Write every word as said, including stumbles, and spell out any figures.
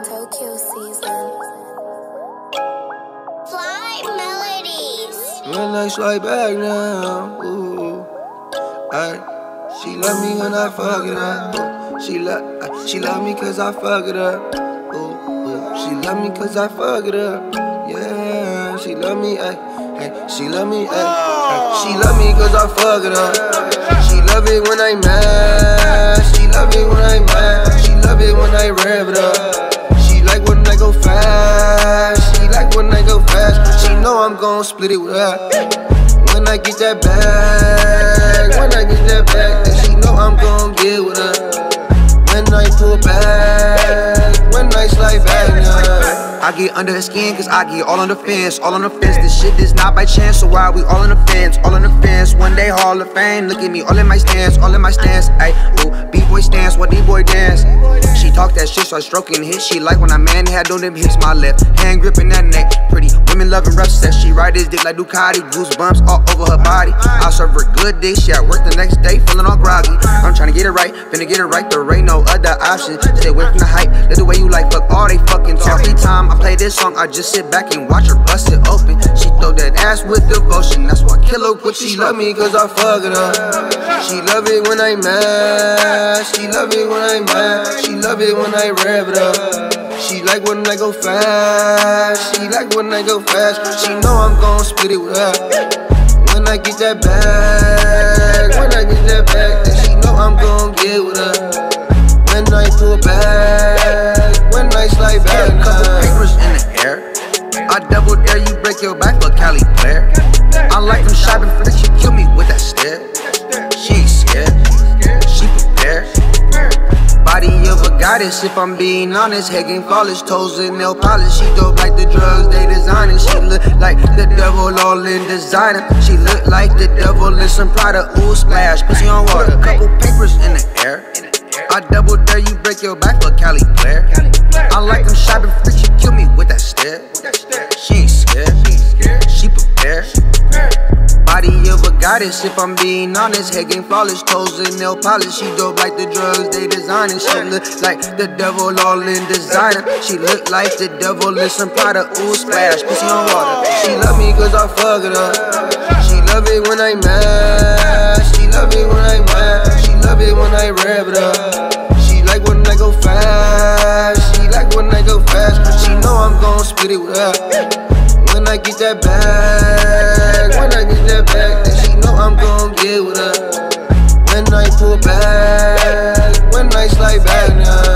Tokyo season. Fly Melodies. When I slide back now, ooh, ay, she love me when I fuck it up. Ooh, she love, she love me cause I fuck it up. Ooh, ooh, she love me cause I fuck it up. Yeah, she love me, ay, ay, she love me, ay, ay, she love me cause I fuck it up. She love it when I mad. She love it when I mad. She love it when I rev it up. She like when I go fast. She like when I go fast. She know I'm gon' split it with her. When I get that bag, when I get that bag, then she know I'm gon' get with her. When I pull back, when I slide back, yeah. I get under her skin cause I get all on the fence, all on the fence. This shit is not by chance, so why we all on the fence, all on the fence. One day Hall of Fame, look at me all in my stance, all in my stance. Ay, ooh, B-boy stance, what D-boy dance. She talk that shit, so I stroking hit. She like when I man had on them hips, my left hand gripping that neck. Pretty women loving rough sex. She ride this dick like Ducati, goosebumps all over her body. I serve her good dick, she at work the next day, feeling all groggy. I'm trying to get it right, finna get it right, there ain't no other option. Stay away from the hype, live the way you like, fuck all they fucking talk. Every time I play this song, I just sit back and watch her bust it open. She throw that ass with devotion, that's why I kill her with. She love me cause I fuck it up. She love it when I mad. She love it when I mad. She love it when I rev it up. She like when I go fast. She like when I go fast. She know I'm gon' split it with her. When I get that bag, when I get that bag, then she know I'm gon' get with her. When I pull back, when I slide back, a couple papers in the air. I double dare you break your back for Cali player. I like them shopping freaks, she kill me with that stare. She ain't scared, she prepared. Body of a goddess, if I'm being honest. Head game flawless, toes and nail polish. She dope like the drugs they designing. She look like the devil all in designer. She look like the devil in some Prada. Ooh, splash, pussy on water. Couple papers in the air. I double dare you break your back for Cali player. I like them shopping freaks, she kill me with that stare. She ain't scared, she prepared. Body of a goddess, if I'm being honest. Head game flawless, toes and nail polish. She dope like the drugs they designing. She look like the devil all in designer. She look like the devil in some Prada. Ooh, splash, pussy on water. She love me cause I fuck it up. She love it when I mad. She love it when I mad. She love it when I rev it up. She like when I go fast. She like when I go fast. She know I'm gon' split it with her. When I get that bag, when I get that bag, then she know I'm gon' get with her. When I pull back, when I slide back now.